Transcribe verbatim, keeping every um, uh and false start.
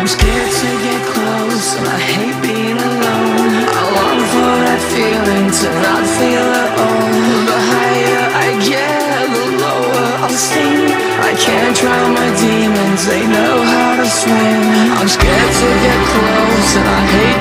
I'm scared to get close, and I hate being alone. I long for that feeling to not feel at all. The higher I get, the lower I'll sink. I can't drown my demons, they know how to swim. I'm scared to get close, and I hate